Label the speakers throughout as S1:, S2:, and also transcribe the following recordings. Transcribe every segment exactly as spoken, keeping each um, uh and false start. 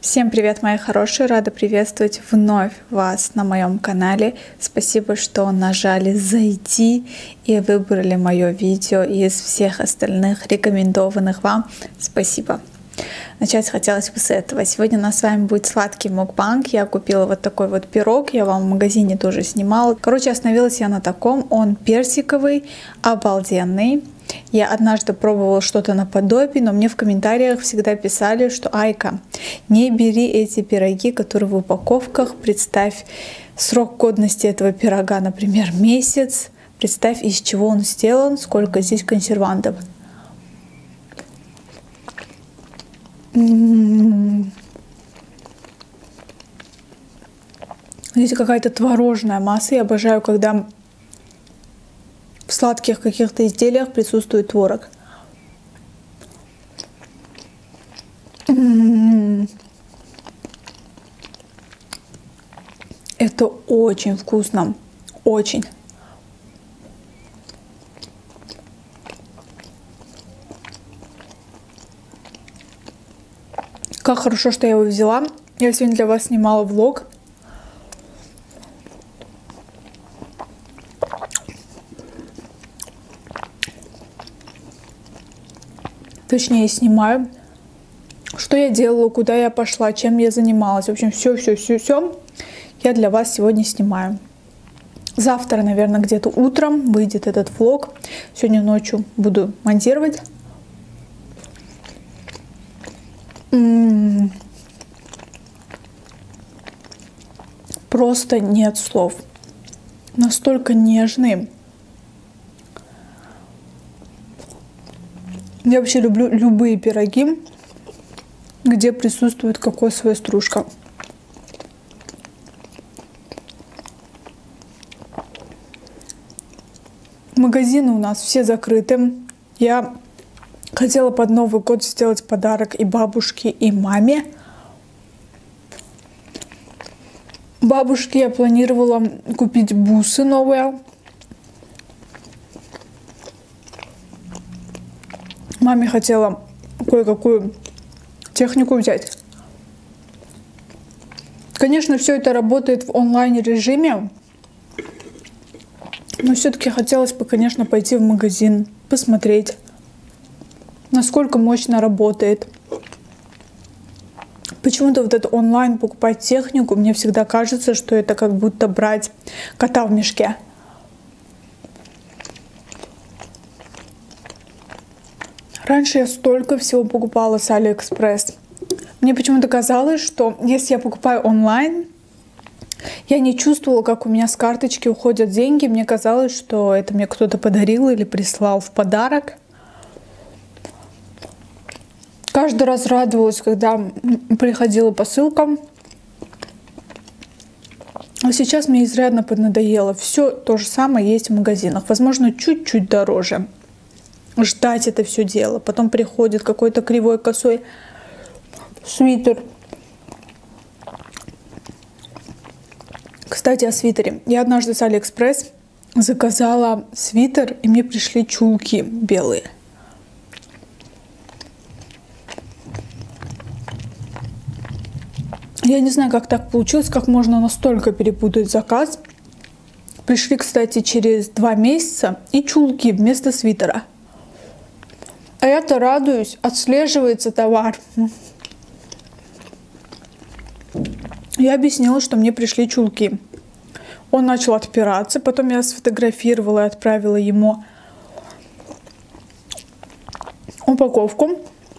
S1: Всем привет, мои хорошие! Рада приветствовать вновь вас на моем канале. Спасибо, что нажали «Зайти» и выбрали мое видео из всех остальных рекомендованных вам. Спасибо! Начать хотелось бы с этого. Сегодня у нас с вами будет сладкий мукбанг. Я купила вот такой вот пирог. Я вам в магазине тоже снимала. Короче, остановилась я на таком. Он персиковый, обалденный. Я однажды пробовала что-то наподобие, но мне в комментариях всегда писали, что Айка, не бери эти пироги, которые в упаковках. Представь срок годности этого пирога, например, месяц. Представь, из чего он сделан, сколько здесь консервантов. Здесь какая-то творожная масса. Я обожаю, когда в сладких каких-то изделиях присутствует творог. Это очень вкусно. Очень. Как хорошо, что я его взяла. Я сегодня для вас снимала влог. Точнее, снимаю, что я делала, куда я пошла, чем я занималась. В общем, все-все-все-все я для вас сегодня снимаю. Завтра, наверное, где-то утром выйдет этот влог. Сегодня ночью буду монтировать. М-м-м. Просто нет слов. Настолько нежный. Я вообще люблю любые пироги, где присутствует кокосовая стружка. Магазины у нас все закрыты. Я хотела под Новый год сделать подарок и бабушке, и маме. Бабушке я планировала купить бусы новые. Маме хотела кое-какую технику взять. Конечно, все это работает в онлайн-режиме. Но все-таки хотелось бы, конечно, пойти в магазин, посмотреть, насколько мощно работает. Почему-то вот это онлайн покупать технику, мне всегда кажется, что это как будто брать кота в мешке. Раньше я столько всего покупала с Алиэкспресс. Мне почему-то казалось, что если я покупаю онлайн, я не чувствовала, как у меня с карточки уходят деньги. Мне казалось, что это мне кто-то подарил или прислал в подарок. Каждый раз радовалась, когда приходила посылка. А сейчас мне изрядно поднадоело. Все то же самое есть в магазинах. Возможно, чуть-чуть дороже. Ждать это все дело. Потом приходит какой-то кривой косой свитер. Кстати, о свитере. Я однажды с Алиэкспресс заказала свитер, и мне пришли чулки белые. Я не знаю, как так получилось, как можно настолько перепутать заказ. Пришли, кстати, через два месяца и чулки вместо свитера. А я-то радуюсь, отслеживается товар. Я объяснила, что мне пришли чулки. Он начал отпираться, потом я сфотографировала и отправила ему упаковку,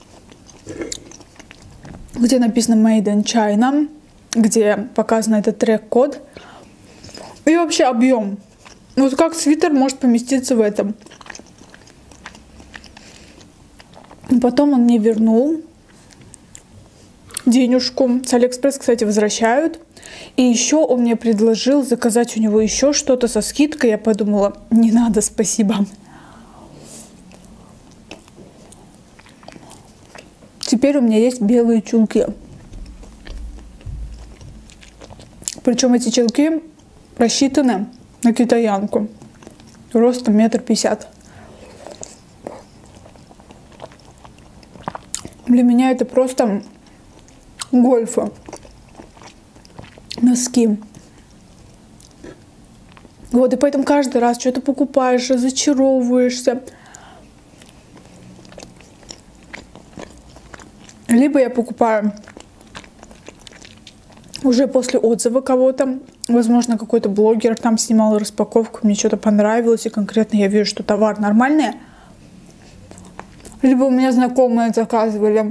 S1: где написано Made in China, где показан этот трек-код. И вообще объем. Вот как свитер может поместиться в этом. Потом он мне вернул денежку. С Алиэкспресс, кстати, возвращают. И еще он мне предложил заказать у него еще что-то со скидкой. Я подумала, не надо, спасибо. Теперь у меня есть белые чулки. Причем эти чулки рассчитаны на китаянку. Ростом метр пятьдесят. Для меня это просто гольфа, носки. Вот, и поэтому каждый раз что-то покупаешь, разочаровываешься. Либо я покупаю уже после отзыва кого-то. Возможно, какой-то блогер там снимал распаковку, мне что-то понравилось, и конкретно я вижу, что товар нормальный. Либо у меня знакомые заказывали.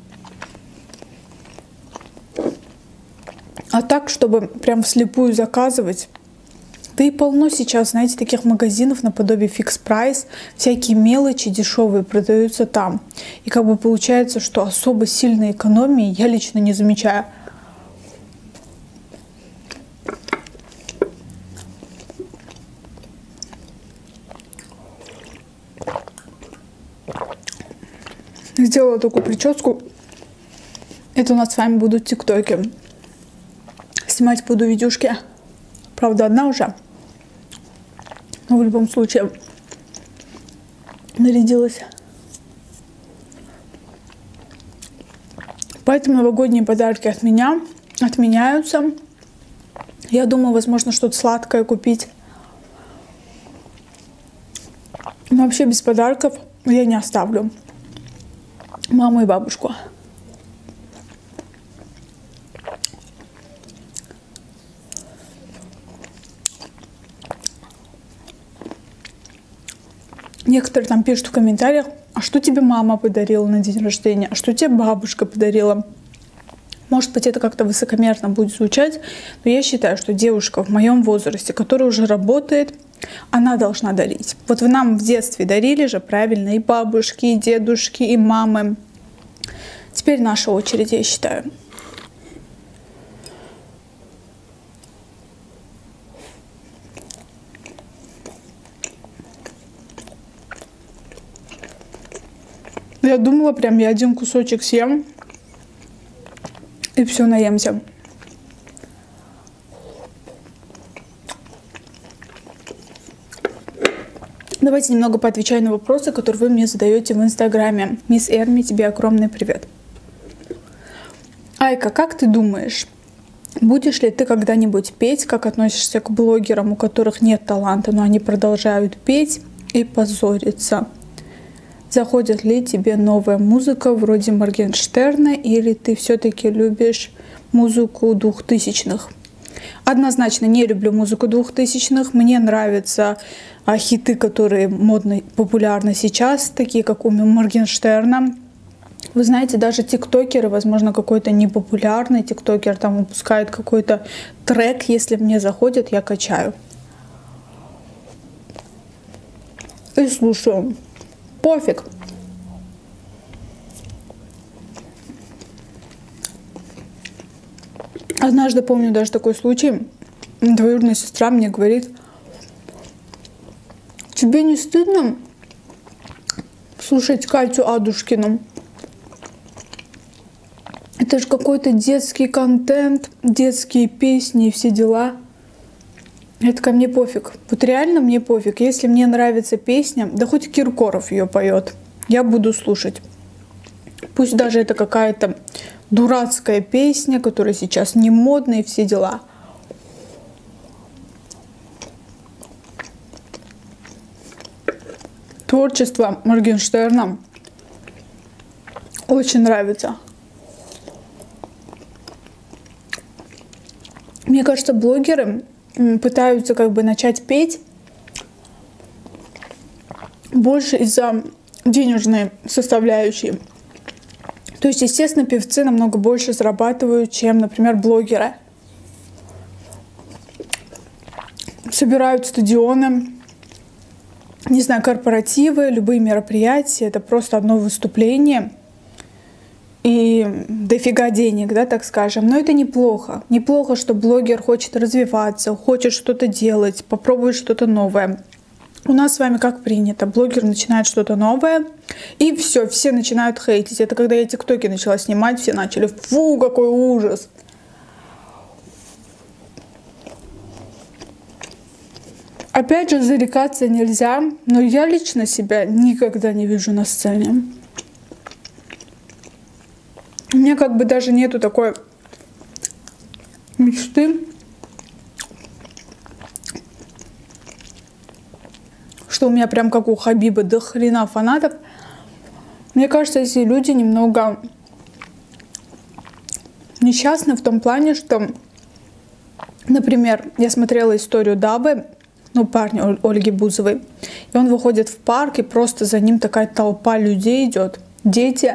S1: А так, чтобы прям вслепую заказывать. Да и полно сейчас, знаете, таких магазинов наподобие Fix Price. Всякие мелочи дешевые продаются там. И как бы получается, что особо сильной экономии я лично не замечаю. Сделала такую прическу. Это у нас с вами будут тиктоки. Снимать буду видюшки. Правда, одна уже. Но в любом случае нарядилась. Поэтому новогодние подарки от меня отменяются. Я думаю, возможно, что-то сладкое купить. Но вообще без подарков я не оставлю маму и бабушку. Некоторые там пишут в комментариях, а что тебе мама подарила на день рождения, а что тебе бабушка подарила. Может быть, это как-то высокомерно будет звучать, но я считаю, что девушка в моем возрасте, которая уже работает, она должна дарить. Вот вы нам в детстве дарили же, правильно, и бабушки, и дедушки, и мамы. Теперь наша очередь, я считаю. Я думала, прям я один кусочек съем и все, наемся. Давайте немного поотвечаю на вопросы, которые вы мне задаете в инстаграме. Мисс Эрми, тебе огромный привет. Айка, как ты думаешь, будешь ли ты когда-нибудь петь? Как относишься к блогерам, у которых нет таланта, но они продолжают петь и позориться? Заходит ли тебе новая музыка вроде Моргенштерна, или ты все-таки любишь музыку двухтысячных? Однозначно не люблю музыку двухтысячных. Мне нравятся а, хиты, которые модны, популярны сейчас, такие как у Моргенштерна. Вы знаете, даже тиктокеры, возможно, какой-то непопулярный тиктокер там выпускает какой-то трек, если мне заходит, я качаю. И слушаю. Пофиг. Однажды, помню даже такой случай, двоюродная сестра мне говорит: тебе не стыдно слушать Катю Адушкину? Это же какой-то детский контент, детские песни и все дела. Это ко мне пофиг. Вот реально мне пофиг. Если мне нравится песня, да хоть Киркоров ее поет, я буду слушать. Пусть даже это какая-то дурацкая песня, которая сейчас не модная и все дела. Творчество Моргенштерна очень нравится. Мне кажется, блогеры пытаются как бы начать петь больше из-за денежной составляющей. То есть, естественно, певцы намного больше зарабатывают, чем, например, блогеры. Собирают стадионы, не знаю, корпоративы, любые мероприятия. Это просто одно выступление. И дофига денег, да, так скажем. Но это неплохо. Неплохо, что блогер хочет развиваться, хочет что-то делать, попробовать что-то новое. У нас с вами как принято. Блогер начинает что-то новое, и все, все начинают хейтить. Это когда я тиктоки начала снимать, все начали: фу, какой ужас. Опять же, зарекаться нельзя, но я лично себя никогда не вижу на сцене. меня как бы даже нету такой мечты, что у меня прям как у Хабиба до хрена фанатов. Мне кажется, эти люди немного несчастны в том плане, что, например, я смотрела историю Дабы, ну, парня Ольги Бузовой, и он выходит в парк, и просто за ним такая толпа людей идет, дети.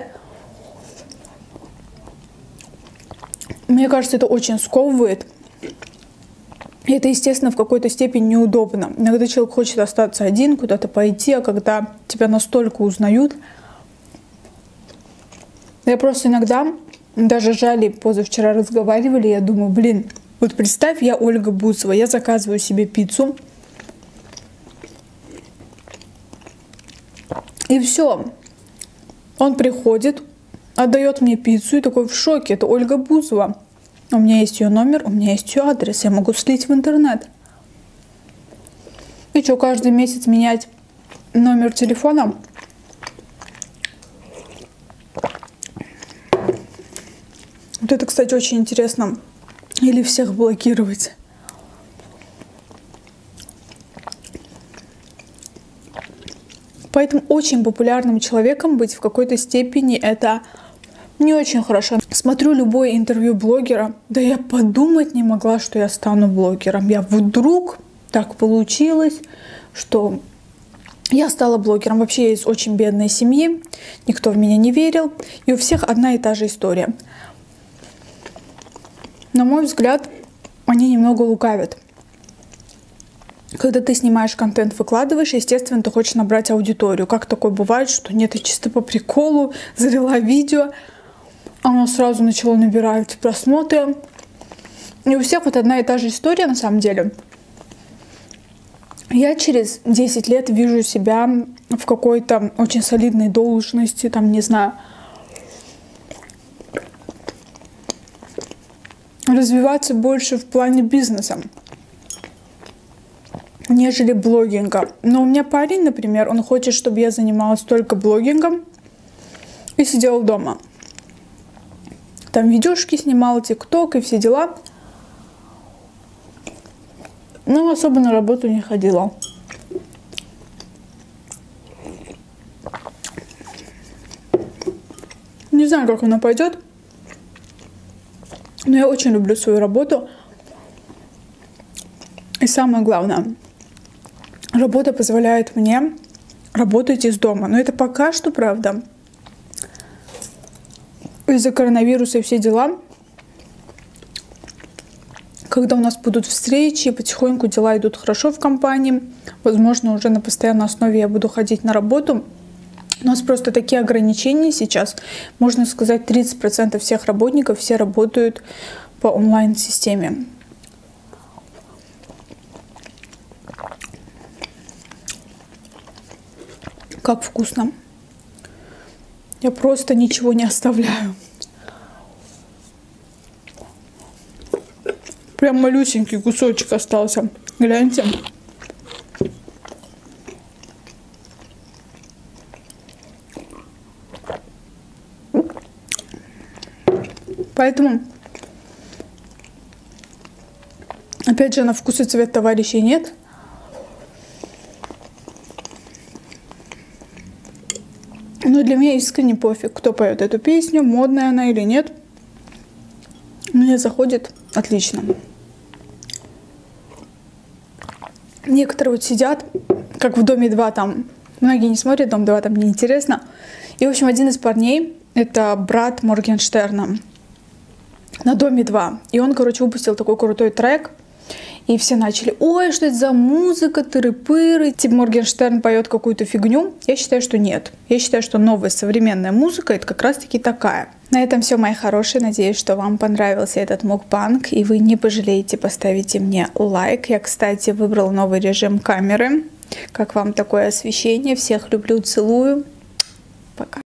S1: Мне кажется, это очень сковывает. И это, естественно, в какой-то степени неудобно. Иногда человек хочет остаться один, куда-то пойти, а когда тебя настолько узнают. Я просто иногда, даже Жали позавчера разговаривали, я думаю, блин, вот представь, я Ольга Бузова, я заказываю себе пиццу. И все. Он приходит, отдает мне пиццу и такой в шоке. Это Ольга Бузова. У меня есть ее номер, у меня есть ее адрес. Я могу слить в интернет. И что, каждый месяц менять номер телефона? Вот это, кстати, очень интересно. Или всех блокировать. Поэтому очень популярным человеком быть в какой-то степени это не очень хорошо. Смотрю любое интервью блогера, да я подумать не могла, что я стану блогером. Я вдруг так получилось, что я стала блогером. Вообще я из очень бедной семьи, никто в меня не верил, и у всех одна и та же история. На мой взгляд, они немного лукавят. Когда ты снимаешь контент, выкладываешь, естественно, ты хочешь набрать аудиторию. Как такое бывает, что нет, я чисто по приколу залила видео, оно сразу начало набирать просмотры. И у всех вот одна и та же история на самом деле. Я через десять лет вижу себя в какой-то очень солидной должности, там, не знаю, развиваться больше в плане бизнеса, нежели блогинга. Но у меня парень, например, он хочет, чтобы я занималась только блогингом и сидела дома. Там видюшки снимала, тикток и все дела. Но особо на работу не ходила. Не знаю, как она пойдет. Но я очень люблю свою работу. И самое главное, работа позволяет мне работать из дома. Но это пока что правда. Из-за коронавируса и все дела. Когда у нас будут встречи, потихоньку дела идут хорошо в компании. Возможно, уже на постоянной основе я буду ходить на работу. У нас просто такие ограничения сейчас. Можно сказать, тридцать процентов всех работников, все работают по онлайн-системе. Как вкусно. Я просто ничего не оставляю. Прям малюсенький кусочек остался. Гляньте. Поэтому, опять же, на вкус и цвет товарищей нет. Но для меня искренне пофиг, кто поет эту песню, модная она или нет. Мне заходит отлично. Некоторые вот сидят, как в Доме два, там, многие не смотрят Дом два, там неинтересно. И, в общем, один из парней, это брат Моргенштерна на Доме два. И он, короче, выпустил такой крутой трек. И все начали, ой, что это за музыка, тыры-пыры. Типа Моргенштерн поет какую-то фигню. Я считаю, что нет. Я считаю, что новая современная музыка это как раз-таки такая. На этом все, мои хорошие. Надеюсь, что вам понравился этот мукбанг. И вы не пожалеете, поставите мне лайк. Я, кстати, выбрала новый режим камеры. Как вам такое освещение? Всех люблю, целую. Пока.